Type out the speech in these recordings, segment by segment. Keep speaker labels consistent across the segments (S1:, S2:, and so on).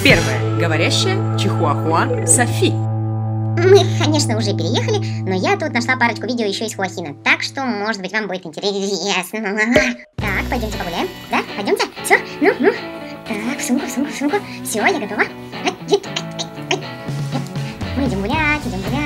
S1: Первая говорящая чихуахуа Софи.
S2: Мы, конечно, уже переехали, но я тут нашла парочку видео еще из Хуахина, так что, может быть, вам будет интересно. Так, пойдемте погуляем. Да, пойдемте. Все, ну. Так, в сумку. Все, я готова. Мы идем гулять.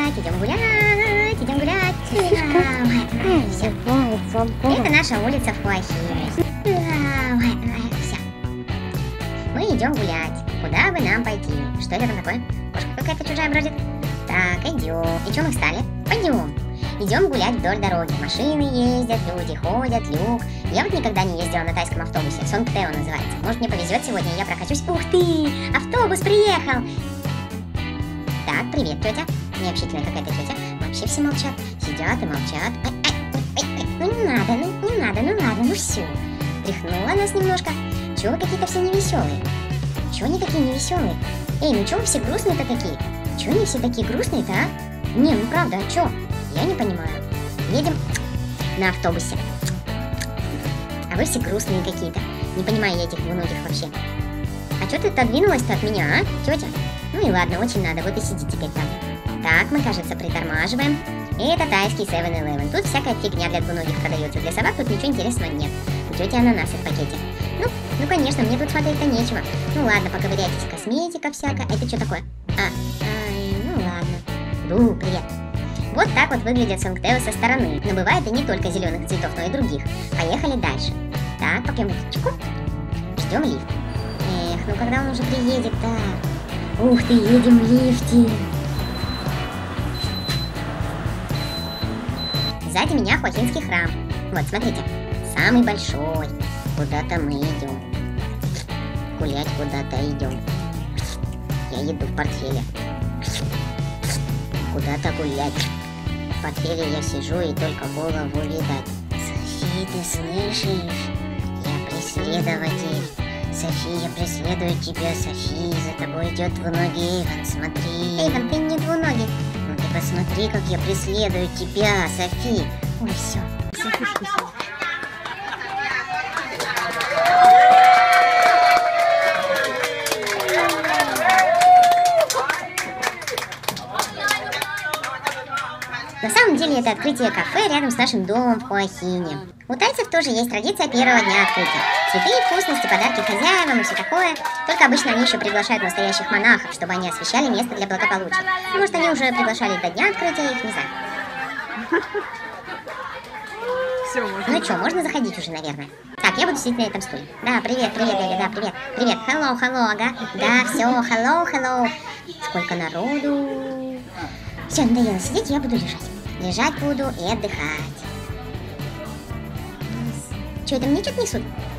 S2: Это наша улица в Хуахине. Все. Мы идем гулять. Куда бы нам пойти? Что это там такое? Кошка какая-то чужая бродит. Так, идем. И что мы встали? Пойдем. Идем гулять вдоль дороги. Машины ездят, люди ходят, люк. Я вот никогда не ездила на тайском автобусе. Сонгтео называется. Может, мне повезет сегодня, и я прокачусь. Ух ты! Автобус приехал! Так, привет, тетя. Необщительная какая-то тетя. Вообще все молчат. Сидят и молчат. Ну не надо, ну ладно, все. Тряхнула нас немножко. Чего вы какие-то все невеселые? Чего они такие невеселые? Эй, ну чего вы все грустные-то такие? Чего они все такие грустные-то, а? Не, ну правда, а чё? Я не понимаю. Едем на автобусе. А вы все грустные какие-то. Не понимаю я этих двуногих вообще. А чё ты отодвинулась-то от меня, а, тетя? Ну и ладно, очень надо, вот и сиди теперь там. Так, мы, кажется, притормаживаем. Это тайский 7-Eleven. Тут всякая фигня для двуногих продается. Для собак тут ничего интересного нет. У тети ананасы в пакете. Ну конечно, мне тут смотреть-то нечего. Ну ладно, поковыряйтесь, косметика всякая. Это что такое? Ну ладно. Привет. Вот так вот выглядит Сонгтео со стороны. Но бывает и не только зеленых цветов, но и других. Поехали дальше. Так, попьем водичку. Ждем лифт. Эх, ну когда он уже приедет-то? Ух ты, едем в лифте. Сзади меня Хуахинский храм. Вот, смотрите. Самый большой. Куда-то мы идем. Гулять куда-то идем. Я еду в портфеле. Куда-то гулять. В портфеле я сижу и только голову видать. Софи, ты слышишь? Я преследователь. Софи, я преследую тебя, Софи. За тобой идет двуногий Эйвен, смотри. Эйвен, ты не двуногий. Ну ты посмотри, как я преследую тебя, Софи. Ой, все. На самом деле это открытие кафе рядом с нашим домом в Хуахине. У тайцев тоже есть традиция первого дня открытия. Цветы, вкусности, подарки хозяевам и все такое. Только обычно они еще приглашают настоящих монахов, чтобы они освещали место для благополучия. Может, они уже приглашали до дня открытия, их не знаю. Ну что, можно заходить уже, наверное. Так, я буду сидеть на этом стуле. Да, привет, Эля, да, привет. Hello, ага. Да, все, hello. Сколько народу. Все, надоело сидеть, я буду лежать. Лежать буду и отдыхать. Че, это мне что-то несут?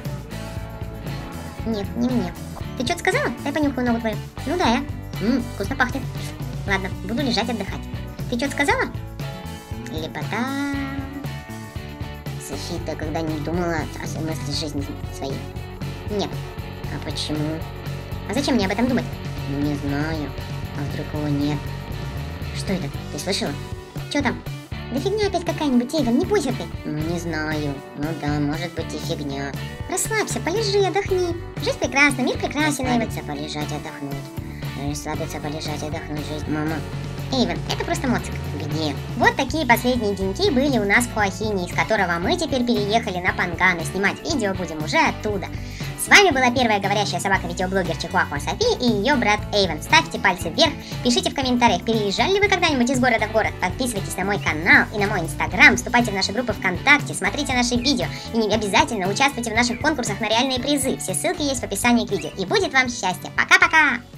S2: Нет, не мне. Ты что-то сказала? Дай понюхаю ногу твою. Ну да, я. Вкусно пахнет. Ладно, буду лежать отдыхать. Ты что-то сказала? Лепота. Софи, ты когда-нибудь думала о смысле жизни своей? Нет. А почему? А зачем мне об этом думать? Не знаю. А вдруг его нет? Что это? Ты слышала? Что там? Да фигня опять какая-нибудь, Эйвен, не бойся ты. Ну, не знаю. Ну да, может быть и фигня. Расслабься, полежи, отдохни. Жизнь прекрасна, мир прекрасен, Эйвен. Расслабиться, полежать, отдохнуть. Расслабиться, полежать, отдохнуть, жизнь. Мама. Эйвен, это просто моцик. Где? Вот такие последние деньки были у нас в Хуахине, из которого мы теперь переехали на Панган, и снимать видео будем уже оттуда. С вами была первая говорящая собака-видеоблогер Чихуахуа Софи и ее брат Эйвен. Ставьте пальцы вверх, пишите в комментариях, переезжали ли вы когда-нибудь из города в город. Подписывайтесь на мой канал и на мой инстаграм, вступайте в наши группы ВКонтакте, смотрите наши видео и обязательно участвуйте в наших конкурсах на реальные призы. Все ссылки есть в описании к видео. И будет вам счастье. Пока-пока!